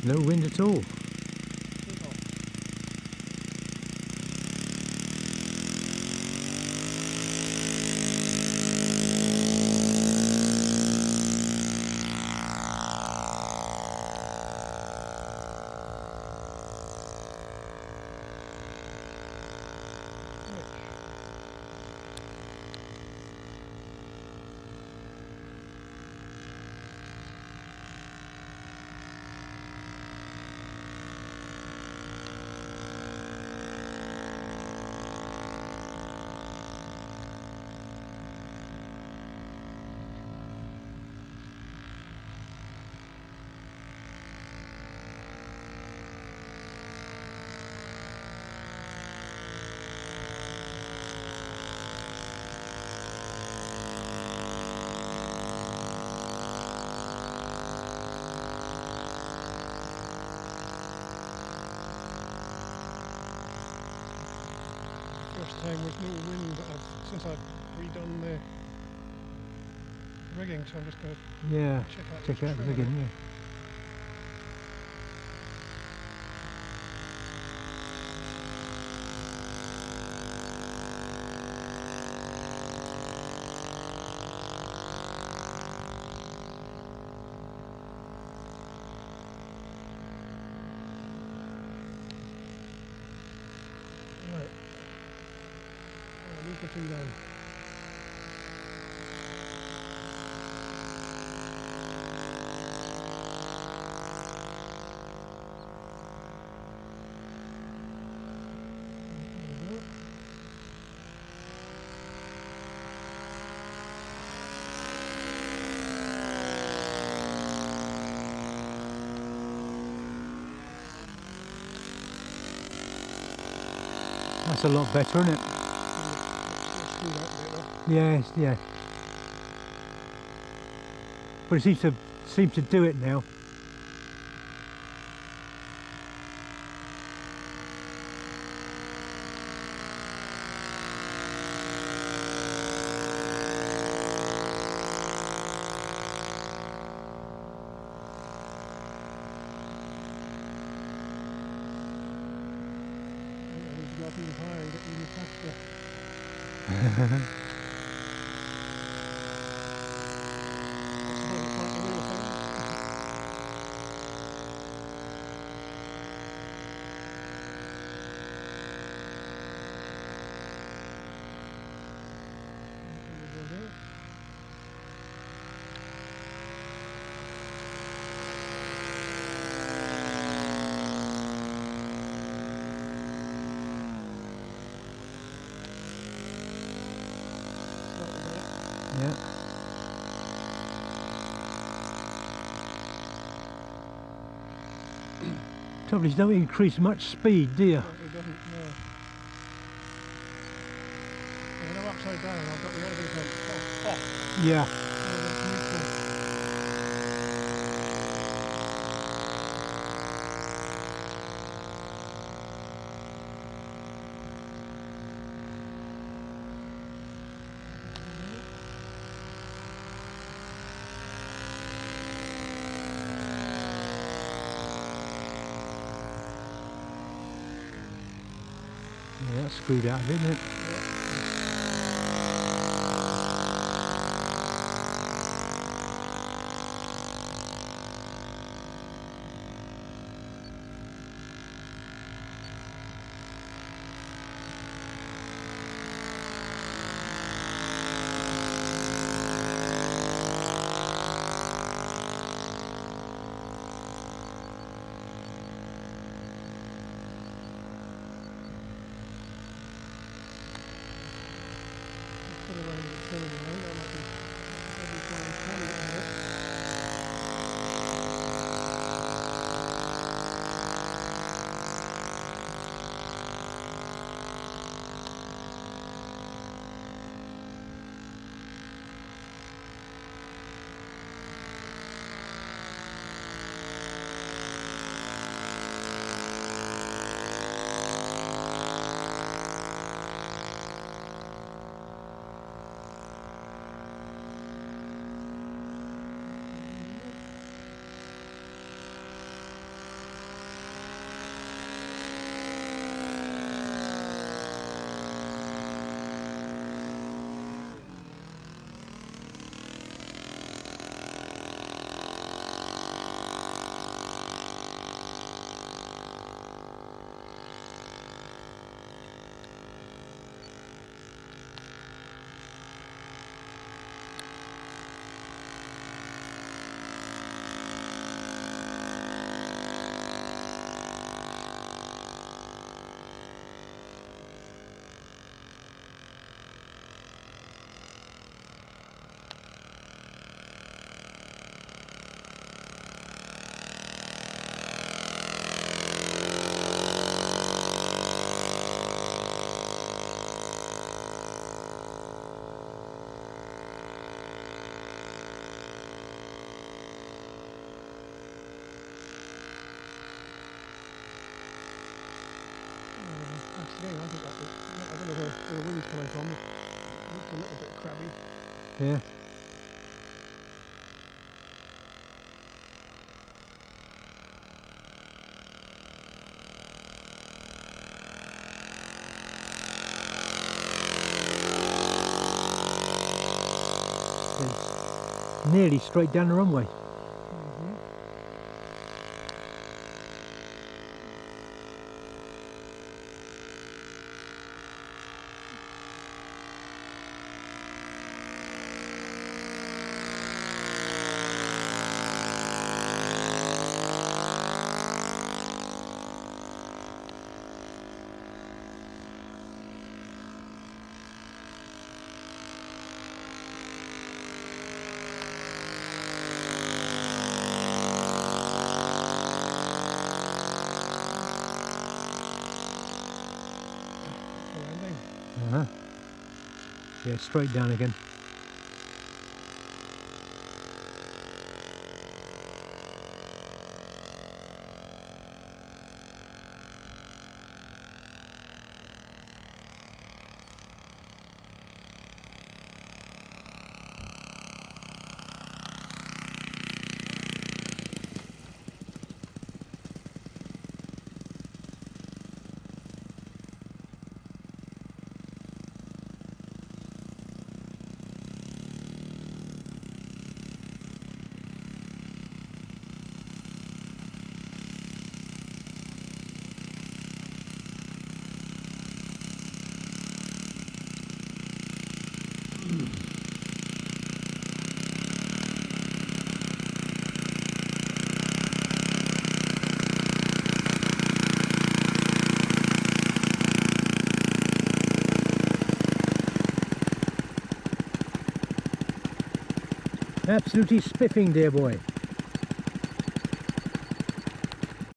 No wind at all. First time with no wind since I've redone the rigging, so I'm just going to Yeah, check check out the rigging, yeah. Right. Leave the two down. There we go. That's a lot better, isn't it? Let's screw that bit off. Yes, yeah. But it seems to do it now. I need to go up even higher and get even faster. That's about the point of the wheel thing. There we go there. Yeah. Trouble is, you don't increase much speed, do you? No, it doesn't, no. When I'm upside down, I've got the elevator off. Yeah. So that's neutral. Yeah, that's screwed out, isn't it? Put it around the turn around. That might be maybe try and turn it a bit. a little bit crabby. Yeah. It's nearly straight down the runway. Mm-hmm. Landing. Uh-huh. Yeah, straight down again. Absolutely spiffing, dear boy.